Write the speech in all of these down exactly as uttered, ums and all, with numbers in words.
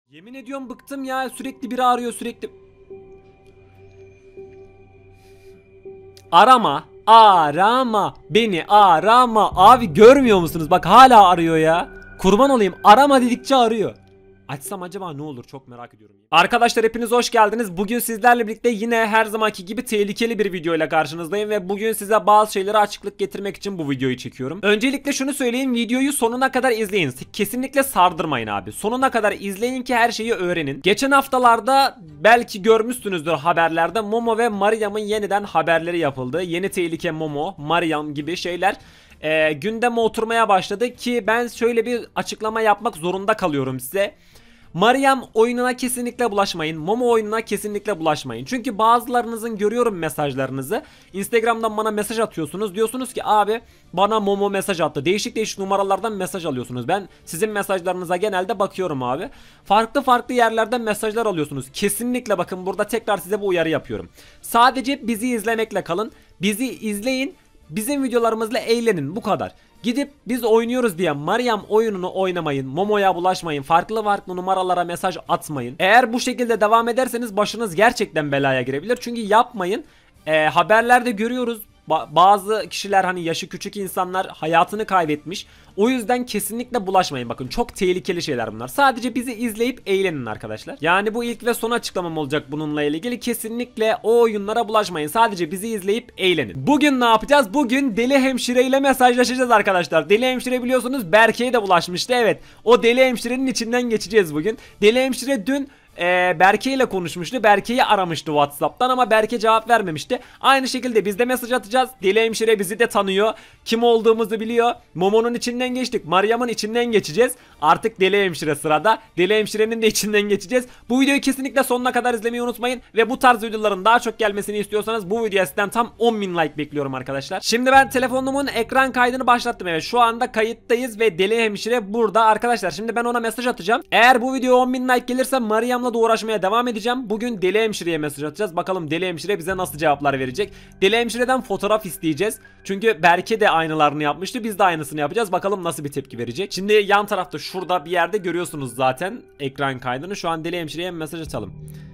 Yemin ediyorum bıktım ya, sürekli biri arıyor sürekli. Arama, arama, beni arama. Abi görmüyor musunuz? Bak hala arıyor ya. Kurban olayım, arama dedikçe arıyor. Açsam acaba ne olur, çok merak ediyorum. Arkadaşlar hepiniz hoş geldiniz. Bugün sizlerle birlikte yine her zamanki gibi tehlikeli bir video ile karşınızdayım ve bugün size bazı şeylere açıklık getirmek için bu videoyu çekiyorum. Öncelikle şunu söyleyeyim, videoyu sonuna kadar izleyin. Kesinlikle sardırmayın abi. Sonuna kadar izleyin ki her şeyi öğrenin. Geçen haftalarda belki görmüşsünüzdür haberlerde, Momo ve Mariam'ın yeniden haberleri yapıldı. Yeni tehlike Momo, Mariam gibi şeyler e, gündeme oturmaya başladı ki ben şöyle bir açıklama yapmak zorunda kalıyorum size. Mariam oyununa kesinlikle bulaşmayın. Momo oyununa kesinlikle bulaşmayın. Çünkü bazılarınızın görüyorum mesajlarınızı. Instagram'dan bana mesaj atıyorsunuz. Diyorsunuz ki abi bana Momo mesaj attı. Değişik değişik numaralardan mesaj alıyorsunuz. Ben sizin mesajlarınıza genelde bakıyorum abi. Farklı farklı yerlerden mesajlar alıyorsunuz. Kesinlikle bakın, burada tekrar size bu uyarı yapıyorum. Sadece bizi izlemekle kalın. Bizi izleyin. Bizim videolarımızla eğlenin. Bu kadar. Gidip biz oynuyoruz diye Mariam oyununu oynamayın. Momo'ya bulaşmayın. Farklı farklı numaralara mesaj atmayın. Eğer bu şekilde devam ederseniz başınız gerçekten belaya girebilir. Çünkü yapmayın. Ee, haberlerde görüyoruz. Ba bazı kişiler, hani yaşı küçük insanlar hayatını kaybetmiş. O yüzden kesinlikle bulaşmayın. Bakın çok tehlikeli şeyler bunlar. Sadece bizi izleyip eğlenin arkadaşlar. Yani bu ilk ve son açıklamam olacak bununla ilgili. Kesinlikle o oyunlara bulaşmayın. Sadece bizi izleyip eğlenin. Bugün ne yapacağız? Bugün Deli Hemşire ile mesajlaşacağız arkadaşlar. Deli Hemşire biliyorsunuz Berke'ye de bulaşmıştı. Evet, o Deli Hemşire'nin içinden geçeceğiz bugün. Deli Hemşire dün Ee, Berke ile konuşmuştu. Berke'yi aramıştı WhatsApp'tan ama Berke cevap vermemişti. Aynı şekilde biz de mesaj atacağız. Deli Hemşire bizi de tanıyor. Kim olduğumuzu biliyor. Momo'nun içinden geçtik. Mariam'ın içinden geçeceğiz. Artık Deli Hemşire sırada. Deli Hemşire'nin de içinden geçeceğiz. Bu videoyu kesinlikle sonuna kadar izlemeyi unutmayın. Ve bu tarz videoların daha çok gelmesini istiyorsanız bu videoya sizden tam on bin like bekliyorum arkadaşlar. Şimdi ben telefonumun ekran kaydını başlattım. Evet, şu anda kayıttayız ve Deli Hemşire burada arkadaşlar. Şimdi ben ona mesaj atacağım. Eğer bu video on bin like gelirse Mariam'la da uğraşmaya devam edeceğim. Bugün Deli Hemşire'ye mesaj atacağız. Bakalım Deli Hemşire bize nasıl cevaplar verecek. Deli Hemşire'den fotoğraf isteyeceğiz. Çünkü Berke de aynılarını yapmıştı. Biz de aynısını yapacağız. Bakalım nasıl bir tepki verecek. Şimdi yan tarafta şurada bir yerde görüyorsunuz zaten ekran kaydını. Şu an Deli Hemşire'ye mesaj atalım.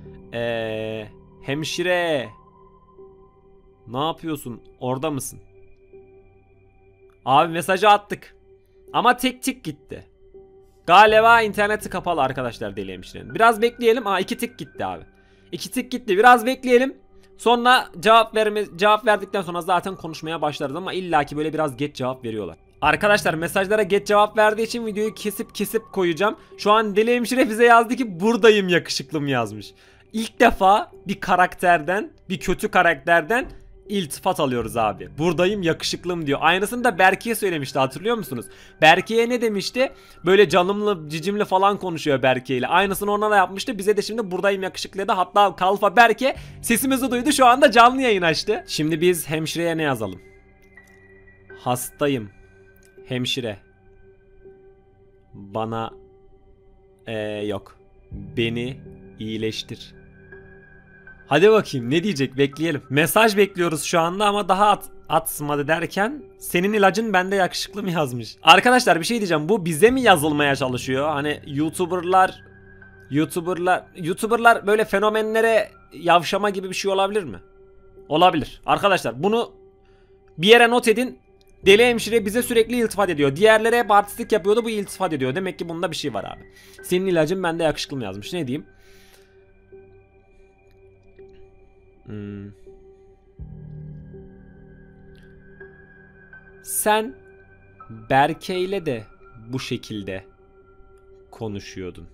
Eee Hemşire, ne yapıyorsun? Orada mısın? Abi mesajı attık. Ama tek tık gitti. Galiba interneti kapalı arkadaşlar Deli Hemşire'nin. Biraz bekleyelim. Aa, iki tık gitti abi. İki tık gitti. Biraz bekleyelim. Sonra cevap verme, cevap verdikten sonra zaten konuşmaya başlarız ama illaki böyle biraz geç cevap veriyorlar. Arkadaşlar mesajlara geç cevap verdiği için videoyu kesip kesip koyacağım. Şu an Deli Hemşire bize yazdı ki buradayım yakışıklım yazmış. İlk defa bir karakterden, bir kötü karakterden İltifat alıyoruz abi. Buradayım yakışıklım diyor. Aynısını da Berke'ye söylemişti, hatırlıyor musunuz? Berke'ye ne demişti? Böyle canımlı cicimli falan konuşuyor Berke ile. Aynısını ona da yapmıştı. Bize de şimdi buradayım yakışıklı da, hatta Kalfa Berke sesimizi duydu, şu anda canlı yayın açtı. Şimdi biz hemşireye ne yazalım? Hastayım. Hemşire. Bana ee, yok. Beni iyileştir. Hadi bakayım ne diyecek, bekleyelim. Mesaj bekliyoruz şu anda ama daha at, atmadı derken senin ilacın bende yakışıklı mı yazmış. Arkadaşlar bir şey diyeceğim, bu bize mi yazılmaya çalışıyor? Hani YouTuber'lar YouTuber'lar YouTuber'lar böyle fenomenlere yavşama gibi bir şey olabilir mi? Olabilir. Arkadaşlar bunu bir yere not edin. Deli Hemşire bize sürekli iltifat ediyor. Diğerlere hep artistlik yapıyordu, bu iltifat ediyor. Demek ki bunda bir şey var abi. Senin ilacın bende yakışıklı mı yazmış, ne diyeyim? Hmm. Sen Berke ile de bu şekilde konuşuyordun.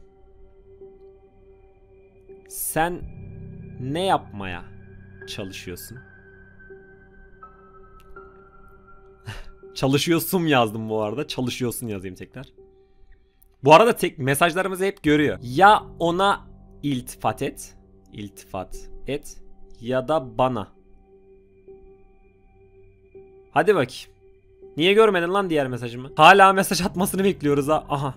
Sen ne yapmaya çalışıyorsun? Çalışıyorsun yazdım bu arada. Çalışıyorsun yazayım tekrar. Bu arada tek mesajlarımızı hep görüyor. Ya ona iltifat et. İltifat et. Ya da bana. Hadi bakayım. Niye görmedin lan diğer mesajımı? Hala mesaj atmasını bekliyoruz ha. Aha.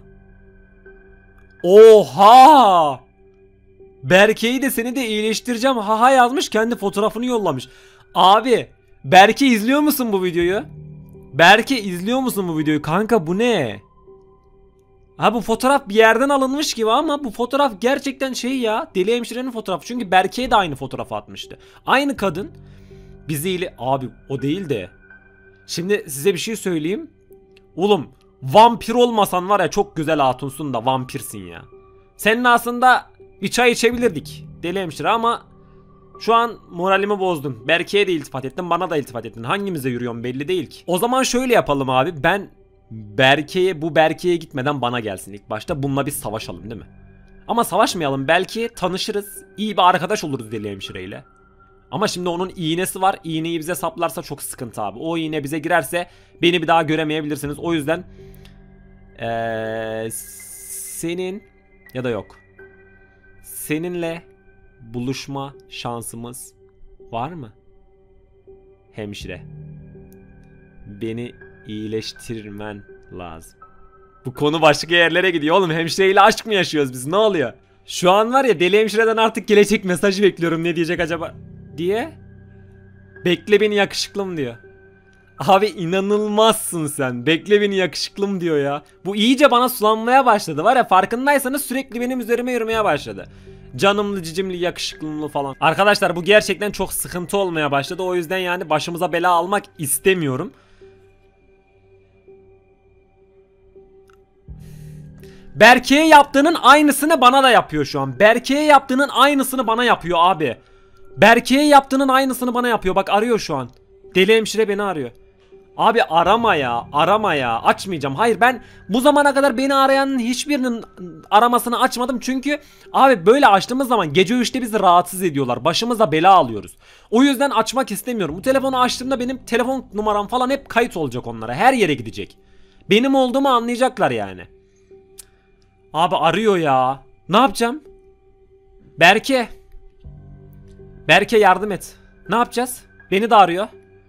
Oha! Berke'yi de seni de iyileştireceğim. Haha yazmış, kendi fotoğrafını yollamış. Abi, Berke izliyor musun bu videoyu? Berke izliyor musun bu videoyu? Kanka bu ne? Ha bu fotoğraf bir yerden alınmış gibi ama bu fotoğraf gerçekten şey ya. Deli hemşirenin fotoğrafı. Çünkü Berke'ye de aynı fotoğrafı atmıştı. Aynı kadın bizi ile... Abi o değil de. Şimdi size bir şey söyleyeyim. Oğlum vampir olmasan var ya çok güzel hatunsun da vampirsin ya. Senin aslında bir çay içebilirdik deli hemşire ama şu an moralimi bozdun. Berke'ye de iltifat ettin, bana da iltifat ettin. Hangimize yürüyorum belli değil ki. O zaman şöyle yapalım abi. Ben Berke'ye bu Berke'ye gitmeden bana gelsin ilk başta. Bununla biz savaşalım değil mi? Ama savaşmayalım. Belki tanışırız. İyi bir arkadaş oluruz deli hemşireyle. Ama şimdi onun iğnesi var. İğneyi bize saplarsa çok sıkıntı abi. O iğne bize girerse beni bir daha göremeyebilirsiniz. O yüzden ee, senin ya da yok. Seninle buluşma şansımız var mı? Hemşire. Beni iyileştirmen lazım. Bu konu başka yerlere gidiyor oğlum. Hemşireyle aşk mı yaşıyoruz biz? Ne oluyor? Şu an var ya deli hemşireden artık gelecek mesajı bekliyorum. Ne diyecek acaba diye. Bekle beni yakışıklım diyor. Abi inanılmazsın sen. Bekle beni yakışıklım diyor ya. Bu iyice bana sulanmaya başladı. Var ya farkındaysanız sürekli benim üzerime yürümeye başladı. Canımlı cicimli yakışıklımlı falan. Arkadaşlar bu gerçekten çok sıkıntı olmaya başladı. O yüzden yani başımıza bela almak istemiyorum. Berke'ye yaptığının aynısını bana da yapıyor şu an. Berke'ye yaptığının aynısını bana yapıyor abi. Berke'ye yaptığının aynısını bana yapıyor. Bak arıyor şu an. Deli hemşire beni arıyor. Abi arama ya, arama ya. Açmayacağım. Hayır ben bu zamana kadar beni arayanın hiçbirinin aramasını açmadım. Çünkü abi böyle açtığımız zaman gece üçte bizi rahatsız ediyorlar. Başımıza bela alıyoruz. O yüzden açmak istemiyorum. Bu telefonu açtığımda benim telefon numaram falan hep kayıt olacak onlara. Her yere gidecek. Benim olduğumu anlayacaklar yani. Abi arıyor ya. Ne yapacağım? Berke. Berke yardım et. Ne yapacağız? Beni de arıyor.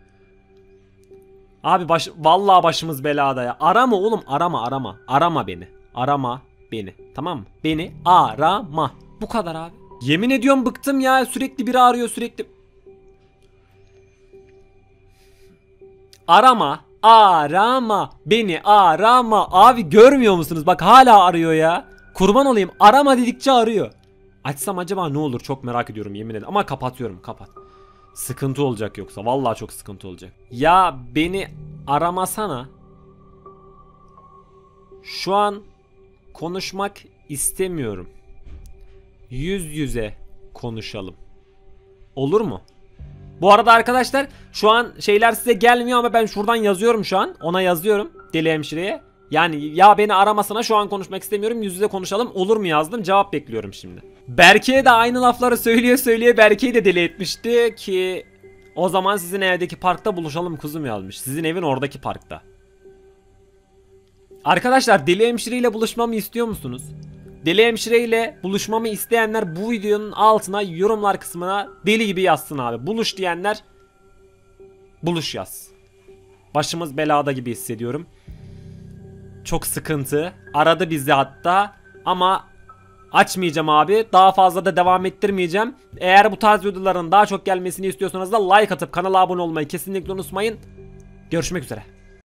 Abi baş, vallahi başımız belada ya. Arama oğlum, arama arama. Arama beni. Arama beni. Tamam mı? Beni arama. Bu kadar abi. Yemin ediyorum bıktım ya. Sürekli biri arıyor sürekli. Arama. Arama. Beni arama. Abi görmüyor musunuz? Bak hala arıyor ya. Kurban olayım. Arama dedikçe arıyor. Açsam acaba ne olur? Çok merak ediyorum yemin ederim. Ama kapatıyorum. Kapat. Sıkıntı olacak yoksa. Vallahi çok sıkıntı olacak. Ya beni aramasana. Şu an konuşmak istemiyorum. Yüz yüze konuşalım. Olur mu? Bu arada arkadaşlar şu an şeyler size gelmiyor ama ben şuradan yazıyorum şu an. Ona yazıyorum deli hemşireye. Yani ya beni aramasana şu an konuşmak istemiyorum, yüz yüze konuşalım olur mu yazdım, cevap bekliyorum şimdi. Berke'ye de aynı lafları söyleye söyleye Berke'yi de deli etmişti ki o zaman sizin evdeki parkta buluşalım kuzum yazmış. Sizin evin oradaki parkta. Arkadaşlar deli hemşireyle buluşmamı istiyor musunuz? Deli hemşireyle buluşmamı isteyenler bu videonun altına yorumlar kısmına deli gibi yazsın abi. Buluş diyenler buluş yaz. Başımız belada gibi hissediyorum. Çok sıkıntı. Aradı bizi hatta. Ama açmayacağım abi. Daha fazla da devam ettirmeyeceğim. Eğer bu tarz videoların daha çok gelmesini istiyorsanız da like atıp kanala abone olmayı kesinlikle unutmayın. Görüşmek üzere.